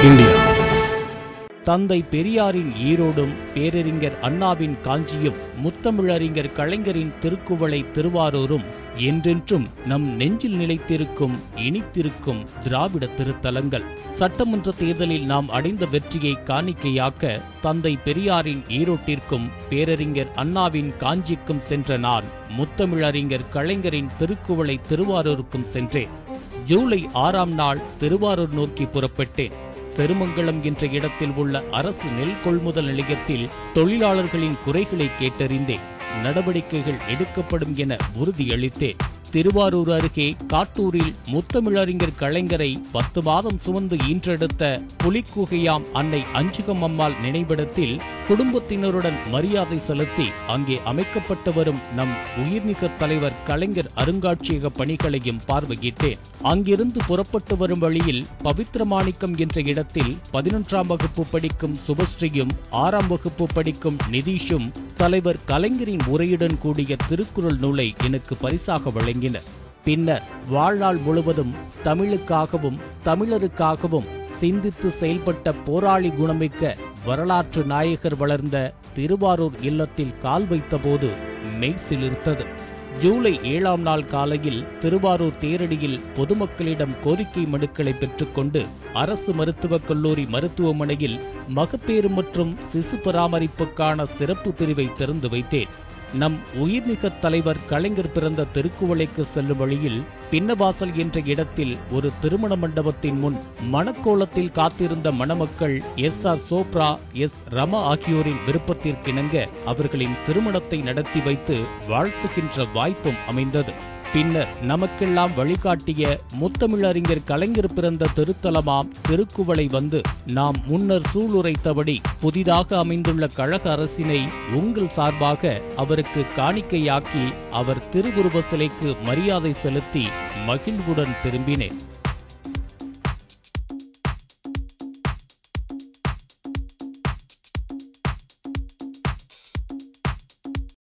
India. தந்தை பெரியாரின் ஈரோடும் பேரறிஞர் அண்ணாவின் காஞ்சியும் முத்தமிழறிஞர் கலைஞரின் திருக்குவளை திருவாரூரும் என்றென்றும் நம் நெஞ்சில் நிலைத்திருக்கும் இனித்திருக்கும் திராவிட திருத்தலங்கள். சட்டமன்ற தேர்தலில் நாம் அடைந்த வெற்றியை காணிக்கையாக்க தந்தை பெரியாரின் ஈரோட்டிற்கும் பேரறிஞர் அண்ணாவின் காஞ்சிக்கும் சென்ற நான் முத்தமிழறிஞர் கலைஞரின் திருக்குவளை திருவாரூருக்கும் சென்றேன். ஜூலை 6ஆம் நாள் திருவாரூர் நோக்கி புறப்பட்டேன். செருமங்கலம் என்ற இடத்தில் உள்ள அரசு நெல் கொள்முதல் நிலையத்தில் தொழிலாளர்களின் குறைகளை கேட்டறிந்தேன். நடவடிக்கைகள் எடுக்கப்படும் என உறுதியளித்தேன். திருவாரூர் அருகே காட்டூரில் முத்தமிழறிஞர் கலைஞரை 10 மாதம் சுமந்து ஈன்றெடுத்த புலிக்குகையாம் அன்னை அஞ்சுகம் அம்மாள் நினைவிடத்தில் குடும்பத்தினருடன் மரியாதை செலுத்தி அங்கே அமைக்கப்பட்டு வரும் நம் உயிர்மிகு தலைவர் கலைஞர் அருங்காட்சியக பணிகளையும் பார்வையிட்டேன். அங்கிருந்து புறப்பட்டு வரும் வழியில் பவித்ரமாணிக்கம் என்ற இடத்தில் 11ஆம் வகுப்பு படிக்கும் சுபஸ்ரீயும் 6ஆம் வகுப்பு படிக்கும் நிதீஷும் தலைவர் கலைஞரின் உரையுடன் கூடிய திருக்குறள் நூலை எனக்கு பரிசாக வழங்கினர். பின்னர் வாழ்நாள் முழுவதும் தமிழுக்காகவும் தமிழருக்காகவும் சிந்தித்து செயல்பட்ட போராளி குணமிக்க வரலாற்று நாயகர் வளர்ந்த திருவாரூர் இல்லத்தில் கால் வைத்தபோது மெய் சிலிர்த்தது. ஜூலை 7ஆம் நாள் காலையில் திருவாரூர் தேரடியில் பொதுமக்களிடம் கோரிக்கை மனுக்களை பெற்றுக்கொண்டு அரசு மருத்துவக் கல்லூரி மருத்துவமனையில் மகப்பேறு மற்றும் சிசு பராமரிப்புக்கான சிறப்பு பிரிவை திறந்து வைத்தேன். நம் உயிர்மிகு தலைவர் கலைஞர் பிறந்த திருக்குவளைக்கு செல்லும் வழியில் பின்னவாசல் என்ற இடத்தில் ஒரு திருமண மண்டபத்தின் முன் மணக்கோலத்தில் காத்திருந்த மணமக்கள் SR சோப்ரா, S ரமா ஆகியோரின் விருப்பத்திற்கிணங்க அவர்களின் திருமணத்தை நடத்தி வைத்து வாழ்த்துகின்ற வாய்ப்பும் அமைந்தது. பின்னர் நமக்கெல்லாம் வழிகாட்டிய முத்தமிழறிஞர் கலைஞர் பிறந்த திருத்தலமாம் திருக்குவளை வந்து நாம் முன்னர் சூளுரைத்தபடி புதிதாக அமைந்துள்ள கழக அரசினை உங்கள் சார்பாக அவருக்கு காணிக்கையாக்கி அவர் திருவுருவ சிலைக்கு மரியாதை செலுத்தி மகிழ்வுடன் திரும்பினேன்.